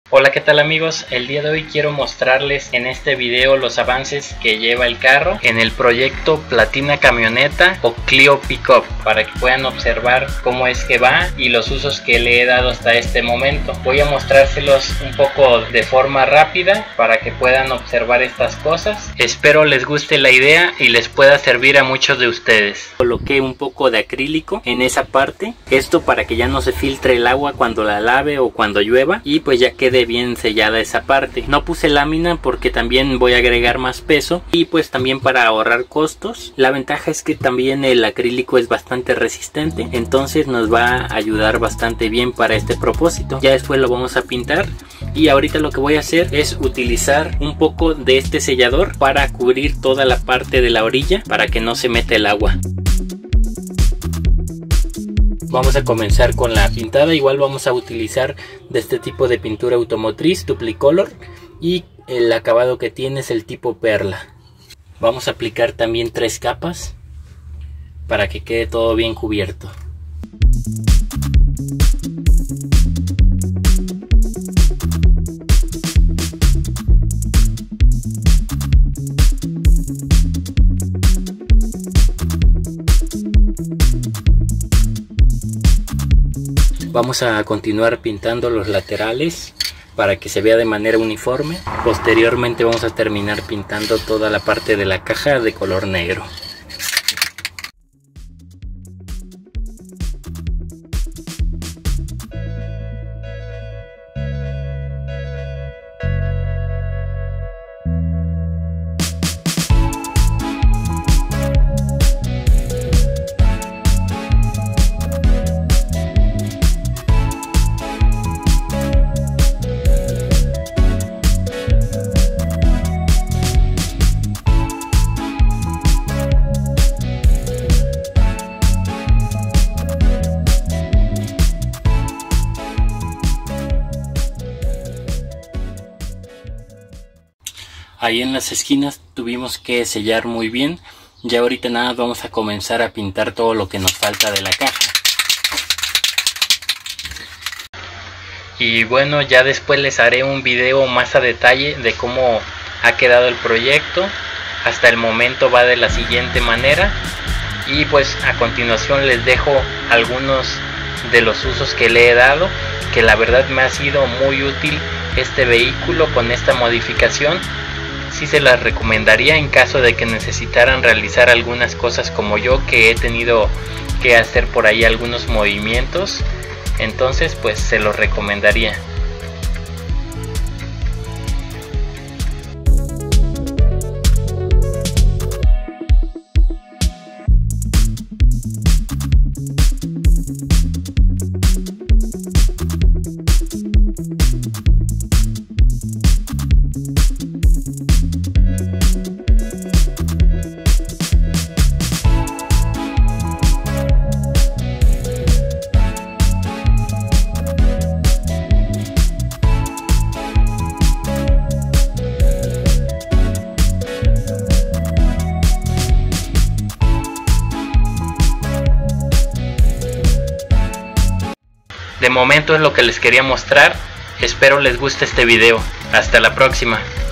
Hola, ¿qué tal amigos? El día de hoy quiero mostrarles en este video los avances que lleva el carro en el proyecto Platina Camioneta o Clio Pickup, para que puedan observar cómo es que va y los usos que le he dado hasta este momento. Voy a mostrárselos un poco de forma rápida para que puedan observar estas cosas. Espero les guste la idea y les pueda servir a muchos de ustedes. Coloqué un poco de acrílico en esa parte, esto para que ya no se filtre el agua cuando la lave o cuando llueva, y pues ya quede bien sellada esa parte. No puse lámina porque también voy a agregar más peso y pues también para ahorrar costos. La ventaja es que también el acrílico es bastante resistente, entonces nos va a ayudar bastante bien para este propósito. Ya después lo vamos a pintar y ahorita lo que voy a hacer es utilizar un poco de este sellador para cubrir toda la parte de la orilla para que no se meta el agua. Vamos a comenzar con la pintada. Igual vamos a utilizar de este tipo de pintura automotriz Duplicolor y el acabado que tiene es el tipo perla. Vamos a aplicar también 3 capas para que quede todo bien cubierto. Vamos a continuar pintando los laterales para que se vea de manera uniforme. Posteriormente vamos a terminar pintando toda la parte de la caja de color negro. Ahí en las esquinas tuvimos que sellar muy bien. Ya ahorita nada, vamos a comenzar a pintar todo lo que nos falta de la caja. Y bueno, ya después les haré un video más a detalle de cómo ha quedado el proyecto. Hasta el momento va de la siguiente manera. Y pues a continuación les dejo algunos de los usos que le he dado, que la verdad me ha sido muy útil este vehículo con esta modificación. Sí se las recomendaría en caso de que necesitaran realizar algunas cosas como yo, que he tenido que hacer por ahí algunos movimientos. Entonces pues se los recomendaría. De momento es lo que les quería mostrar. Espero les guste este video. Hasta la próxima.